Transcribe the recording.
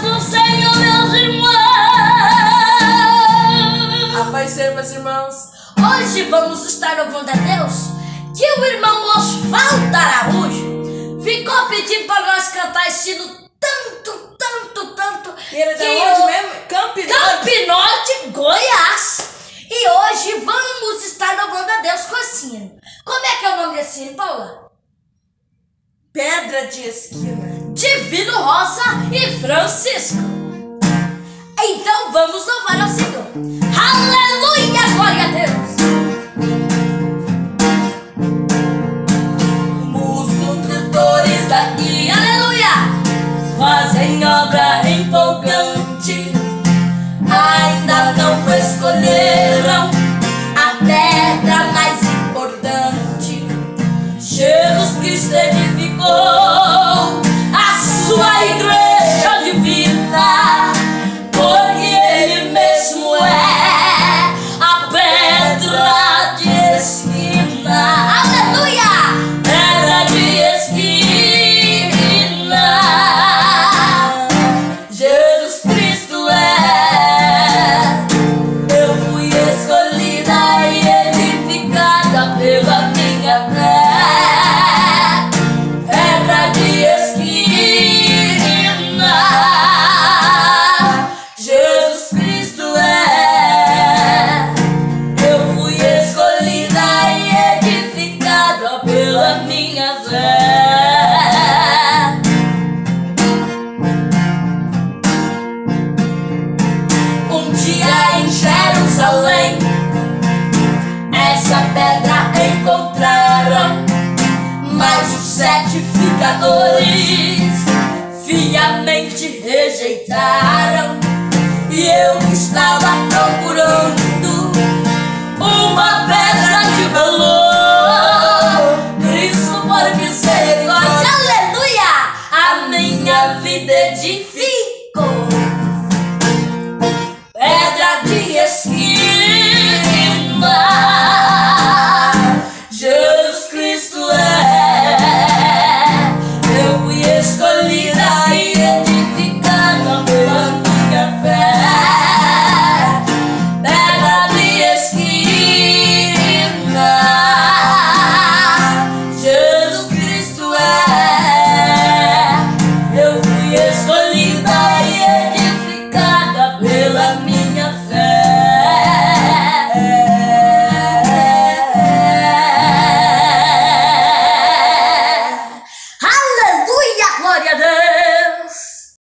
do Senhor, meus irmãos. A paz seja, meus irmãos. Hoje vamos estar louvando a Deus que o irmão Osvaldo Araújo ficou pedindo para nós cantar esse hino tanto. E ele é da onde mesmo? Campinorte, Goiás. E hoje vamos estar louvando a Deus com esse hino. Como é que é o nome desse hino, Paula? Pedra de Esquina. Divino Rosa e Francisco. Então vamos louvar ao Senhor. Aleluia, glória a Deus. Os construtores daqui, Aleluia, fazem obra empolgante. Ainda não escolheram a pedra mais importante. Jesus Cristo edificou a sua igreja divina, porque Ele mesmo é a pedra de esquina. aleluia. Pedra de esquina, Jesus Cristo é. Eu fui escolhida e edificada pela minha fé. Pedra de esquina, Jesus Cristo é. Eu fui escolhida e edificada pela minha fé. Um dia em Jerusalém, essa pedra encontraram, mas os certificadores fiamente rejeitaram. E eu estava procurando uma pedra de valor. Cristo, por misericórdia, Aleluia. a minha vida edifica.